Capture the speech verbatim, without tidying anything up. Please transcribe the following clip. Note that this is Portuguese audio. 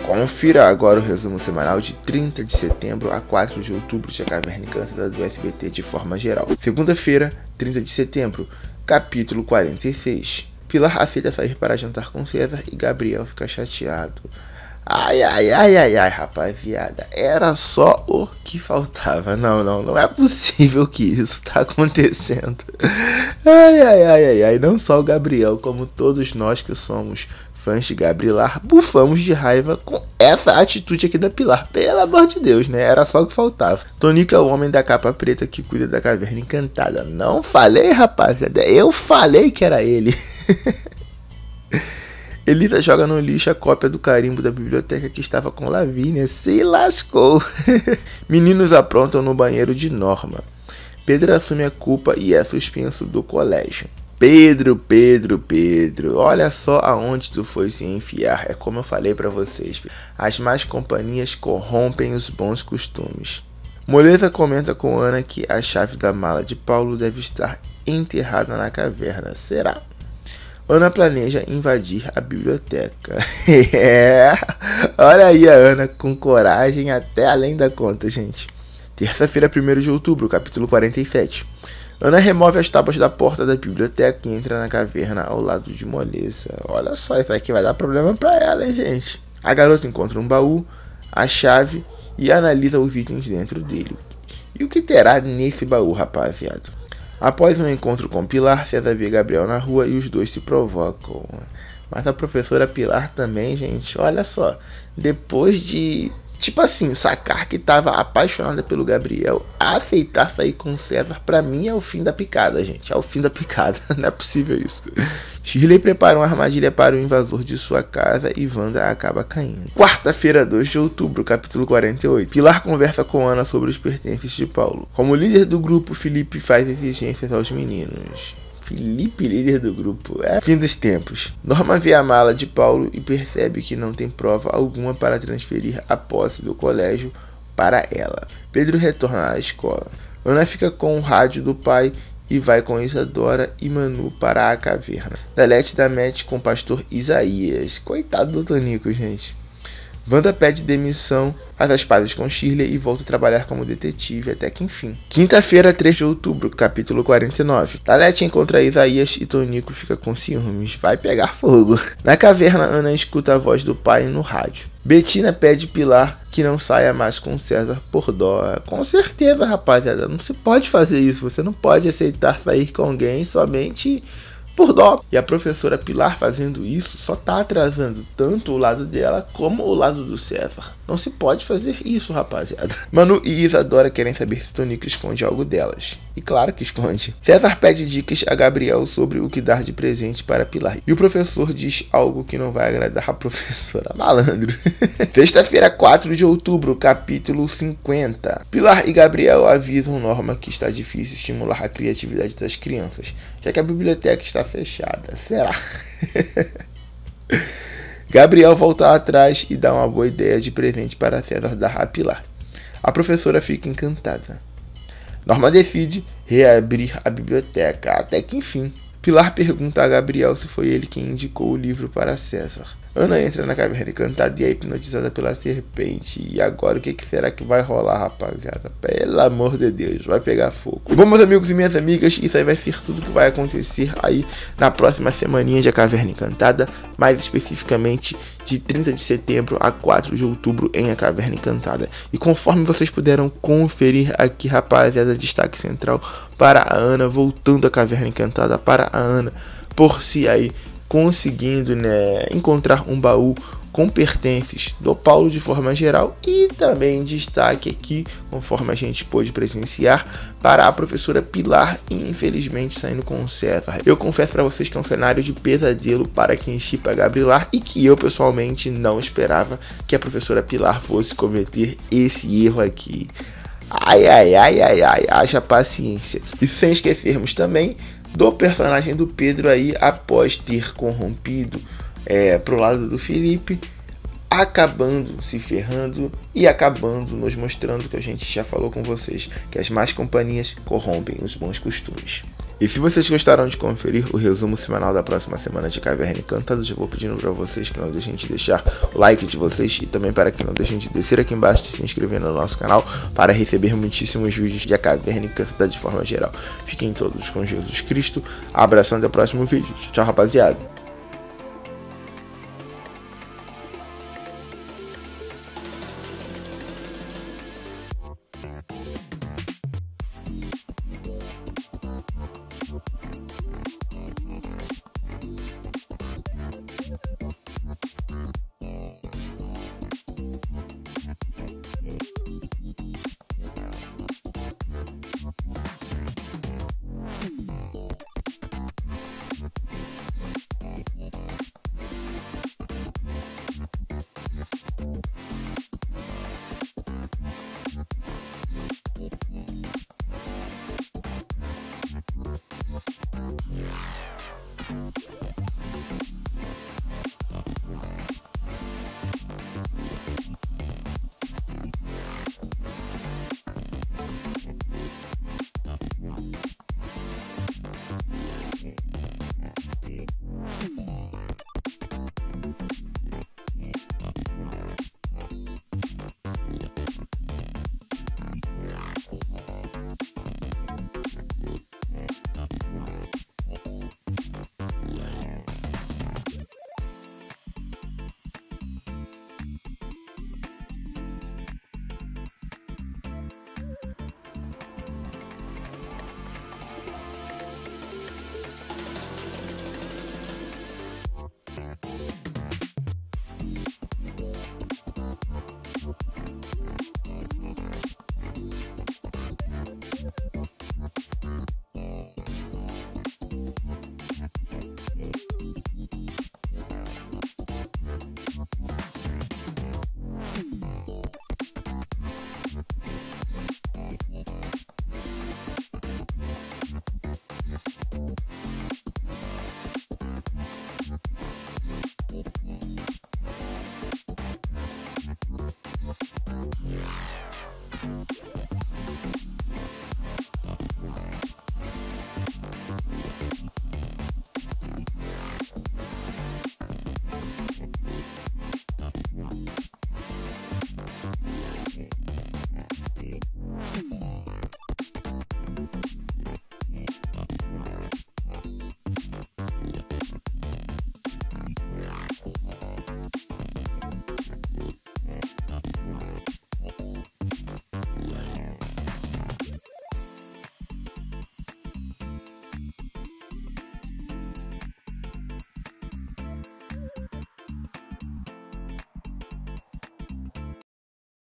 Confira agora o resumo semanal de trinta de setembro a quatro de outubro de A Caverna Encantada do S B T de forma geral. Segunda-feira, trinta de setembro, capítulo quarenta e seis. Pilar aceita sair para jantar com César e Gabriel fica chateado. Ai, ai, ai, ai, ai, rapaziada, era só o que faltava. Não, não, não é possível que isso tá acontecendo. Ai, ai, ai, ai, ai, não só o Gabriel, como todos nós que somos fãs de Gabrilar, bufamos de raiva com essa atitude aqui da Pilar. Pelo amor de Deus, né? Era só o que faltava. Tonico é o homem da capa preta que cuida da Caverna Encantada. Não falei, rapaziada, eu falei que era ele. Elisa joga no lixo a cópia do carimbo da biblioteca que estava com Lavínia. Se lascou. Meninos aprontam no banheiro de Norma. Pedro assume a culpa e é suspenso do colégio. Pedro, Pedro, Pedro, olha só aonde tu foi se enfiar. É como eu falei pra vocês. As más companhias corrompem os bons costumes. Moleza comenta com Ana que a chave da mala de Paulo deve estar enterrada na caverna. Será? Ana planeja invadir a biblioteca. É, olha aí a Ana com coragem até além da conta, gente. Terça-feira, primeiro de outubro, capítulo quarenta e sete. Ana remove as tábuas da porta da biblioteca e entra na caverna ao lado de Moleza. Olha só, isso aqui vai dar problema pra ela, hein, gente. A garota encontra um baú, a chave e analisa os itens dentro dele. E o que terá nesse baú, rapaziada? Após um encontro com Pilar, César vê Gabriel na rua e os dois se provocam. Mas a professora Pilar também, gente, olha só. Depois de, tipo assim, sacar que estava apaixonada pelo Gabriel, aceitar sair com César, pra mim é o fim da picada, gente. É o fim da picada, não é possível isso. Shirley prepara uma armadilha para o invasor de sua casa e Wanda acaba caindo. Quarta-feira, dois de outubro, capítulo quarenta e oito. Pilar conversa com Ana sobre os pertences de Paulo. Como líder do grupo, Felipe faz exigências aos meninos. Felipe, líder do grupo. É fim dos tempos. Norma vê a mala de Paulo e percebe que não tem prova alguma para transferir a posse do colégio para ela. Pedro retorna à escola. Ana fica com o rádio do pai e vai com Isadora e Manu para a caverna. Dalete dá match com o pastor Isaías. Coitado do Tonico, gente. Wanda pede demissão, faz as pazes com Shirley e volta a trabalhar como detetive até que enfim. Quinta-feira, três de outubro, capítulo quarenta e nove. Dalete encontra Isaías e Tonico fica com ciúmes. Vai pegar fogo. Na caverna, Ana escuta a voz do pai no rádio. Betina pede Pilar que não saia mais com César por dó. Com certeza, rapaziada, não se pode fazer isso. Você não pode aceitar sair com alguém somente por dó. E a professora Pilar fazendo isso só tá atrasando tanto o lado dela como o lado do César. Não se pode fazer isso, rapaziada. Manu e Isadora querem saber se Tonico esconde algo delas. E claro que esconde. César pede dicas a Gabriel sobre o que dar de presente para Pilar. E o professor diz algo que não vai agradar a professora. Malandro. Sexta-feira, quatro de outubro, capítulo cinquenta. Pilar e Gabriel avisam Norma que está difícil estimular a criatividade das crianças, já que a biblioteca está fechada. Será? Gabriel volta atrás e dá uma boa ideia de presente para César dar a Pilar. A professora fica encantada. Norma decide reabrir a biblioteca, até que enfim. Pilar pergunta a Gabriel se foi ele quem indicou o livro para César. Ana entra na caverna encantada e é hipnotizada pela serpente. E agora o que, que será que vai rolar, rapaziada? Pelo amor de Deus, vai pegar fogo. Bom, meus amigos e minhas amigas, isso aí vai ser tudo que vai acontecer aí na próxima semaninha de A Caverna Encantada. Mais especificamente de trinta de setembro a quatro de outubro em A Caverna Encantada. E conforme vocês puderam conferir aqui, rapaziada, destaque central para a Ana, voltando à Caverna Encantada, para a Ana, por si aí conseguindo, né, encontrar um baú com pertences do Paulo de forma geral, e também destaque aqui, conforme a gente pôde presenciar, para a professora Pilar, infelizmente saindo com o César. Eu confesso para vocês que é um cenário de pesadelo para quem shippa Gabrilar, e que eu pessoalmente não esperava que a professora Pilar fosse cometer esse erro aqui. Ai, ai, ai, ai, ai, haja paciência. E sem esquecermos também do personagem do Pedro aí, após ter corrompido é, pro lado do Felipe, acabando se ferrando e acabando nos mostrando que a gente já falou com vocês, que as más companhias corrompem os bons costumes. E se vocês gostaram de conferir o resumo semanal da próxima semana de Caverna Encantada, eu vou pedindo para vocês que não deixem de deixar o like de vocês e também para que não deixem de descer aqui embaixo e se inscrever no nosso canal para receber muitíssimos vídeos de A Caverna Encantada de forma geral. Fiquem todos com Jesus Cristo. Abração, até o próximo vídeo. Tchau, rapaziada.